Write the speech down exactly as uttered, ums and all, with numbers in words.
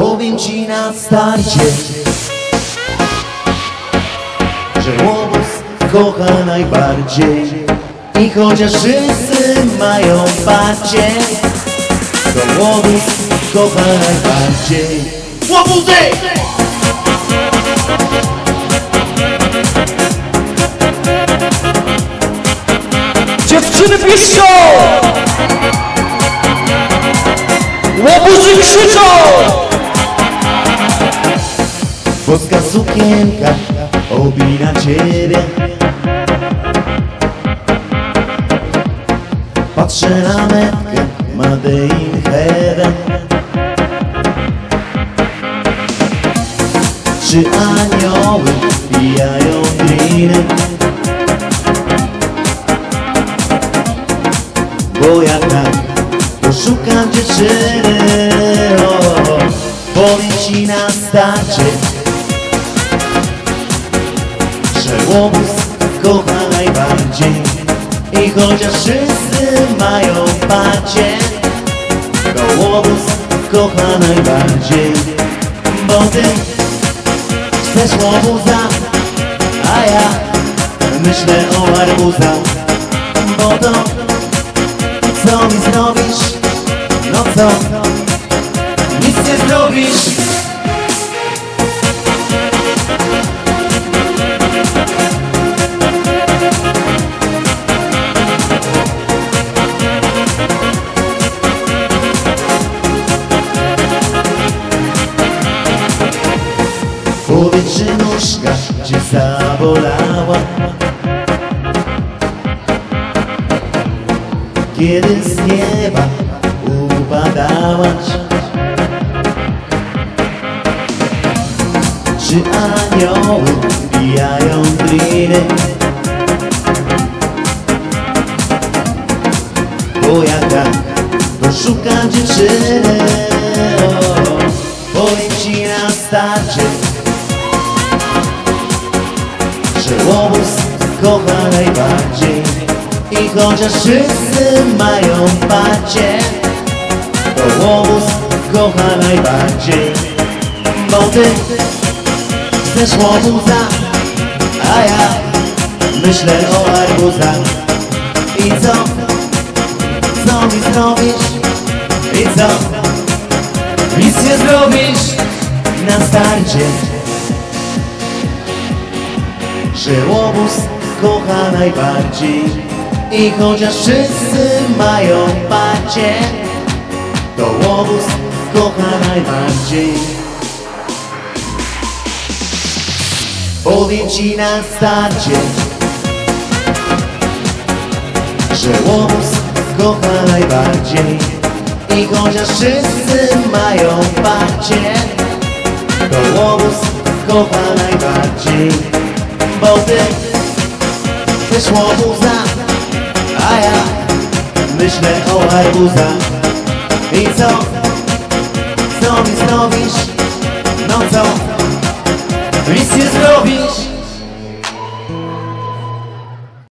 Powiem ci na starcie, że łobuz kocha najbardziej. I chociaż wszyscy mają parcie, to łobuz kocha najbardziej. Łobuzy! Dziewczyny piszczą! Łobuzy krzyczą! Boska sukienka obina ciebie. Patrzę na metkę Made in Heaven. Trzy anioły pijają driny, bo ja tak poszukam dziewczyny. O, o, o. Powiem ci na starcie, że łobuz kocha najbardziej. I chociaż wszyscy mają parcie, to łobuz kocha najbardziej. Bo ty chcesz łobuza, a ja myślę o arbuzach. Bo to co mi zrobisz? No co? Nic nie zrobisz. Powiedz, czy nóżka cię zabolała, kiedy z nieba upadałaś. Czy anioły pijają driny, bo ja tak poszukam dziewczyny. O, powiem ci na starcie, że łobuz kocha najbardziej. I chociaż wszyscy mają parcie, to łobuz kocha najbardziej. Bo ty chcesz łobuza, a ja myślę o arbuzach. I co? Co mi zrobisz? I co? Nic nie zrobisz na starcie, że łobuz kocha najbardziej. I chociaż wszyscy mają parcie, to łobuz kocha najbardziej. Powiem ci na starcie, że łobuz kocha najbardziej. I chociaż wszyscy mają parcie, to łobuz kocha najbardziej. Bo ty chcesz łobuza, a ja myślę o arbuzach. I co? Co mi zrobisz? No co? Nic nie zrobisz.